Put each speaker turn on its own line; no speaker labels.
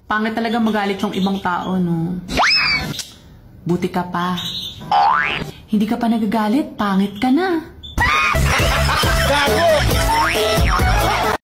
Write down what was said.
Pangit talaga magalit yung ibang tao, no? Buti ka pa. Hindi ka pa nagagalit, pangit ka na.